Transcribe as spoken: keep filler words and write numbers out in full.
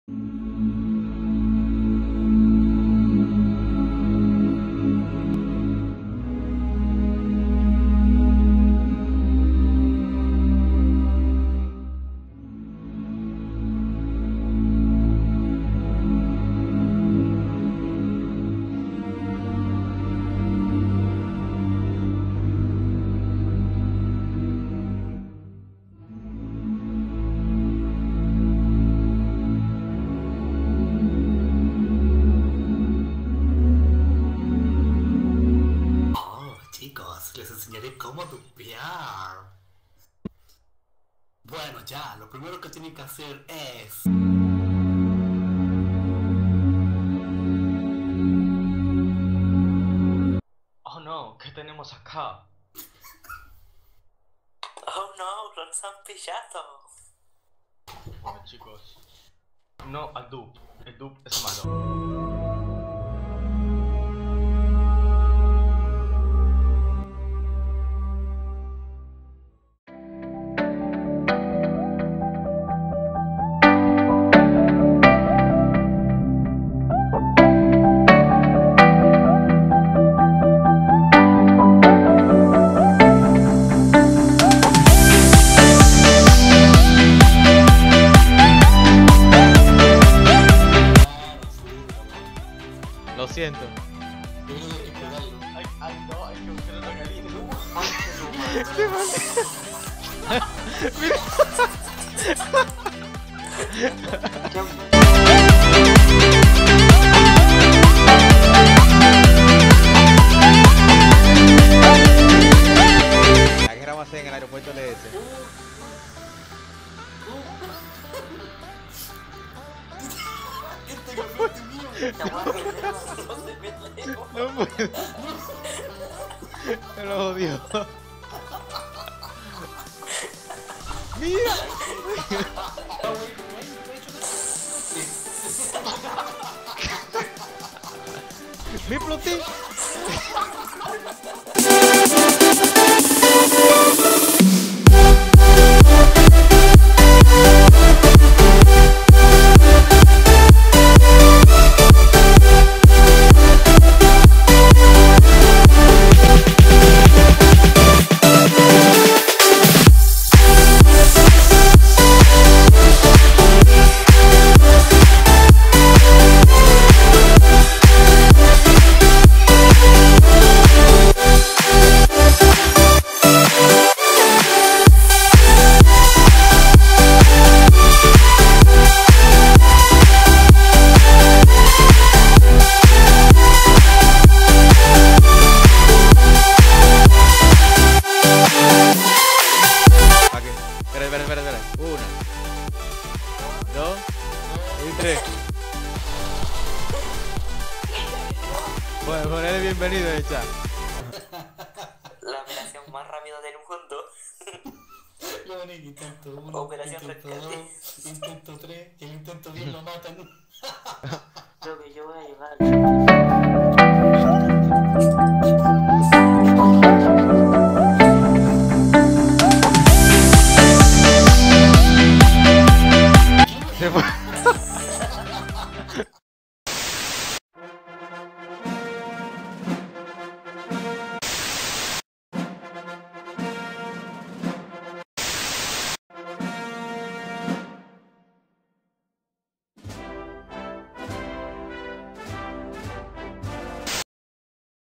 Les enseñaré cómo dupear. Bueno, ya, lo primero que tienen que hacer es... Oh no, ¿qué tenemos acá? Oh no, los han pillado. Bueno chicos, no al dupe, el dupe es malo. Lo siento. Ay, ay, no, hay que buscar otra galina. La guerra va a ser en el aeropuerto L S. No puedo. Me lo odio. Mira. Me exploté. Espera, espera, espera. Una, dos y tres. Bueno, ponerle bienvenido en el chat. La operación más rápida del mundo. Lo van a intento uno, Operación intento rescate. dos, intento tres, y el intento diez lo matan.